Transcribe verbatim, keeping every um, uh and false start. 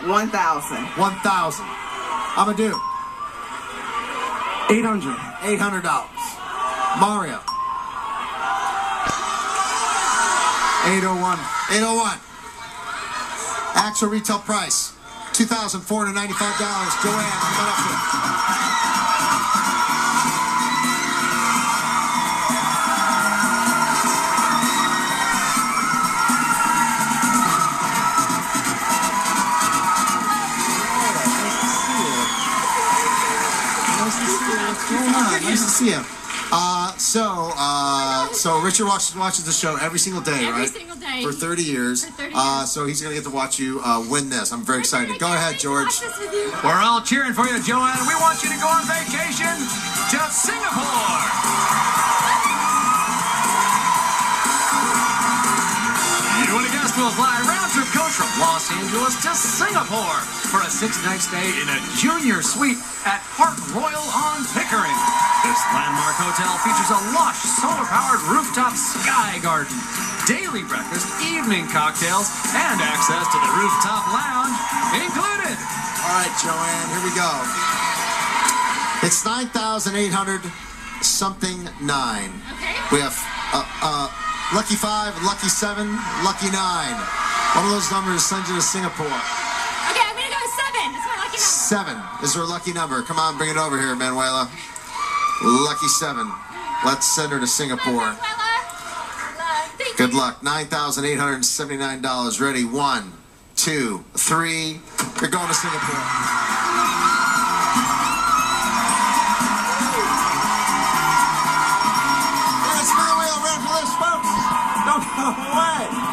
One thousand. One thousand. Amadou. Eight hundred. Eight hundred dollars. Mario. Eight oh one. Eight oh one. Actual retail price. Two thousand four hundred ninety-five dollars. Joanne, come on up here. Nice to see you. Uh, so, uh, so Richard watches watches the show every single day, every right? Every single day. For thirty years. For thirty years. Uh, so he's going to get to watch you uh, win this. I'm very excited. Go ahead, George. We're all cheering for you, Joanne. We want you to go on vacation to Singapore. You and a guest will fly round-trip coach from Los Angeles to Singapore for a six-night stay in a junior suite at Park Royal on Pickering. This landmark hotel features a lush, solar-powered rooftop sky garden, daily breakfast, evening cocktails, and access to the rooftop lounge included. All right, Joanne, here we go. It's nine thousand eight hundred something nine. Okay. We have uh, uh, lucky five, lucky seven, lucky nine. One of those numbers sends you to Singapore. Okay, I'm gonna go with seven. It's my lucky number. Seven is her lucky number. Come on, bring it over here, Manuela. Lucky seven. Let's send her to Singapore. Good luck. nine thousand eight hundred seventy-nine dollars. Ready? One, two, three. You're going to Singapore. Let's spin the wheel. Red for this, folks. Don't go away.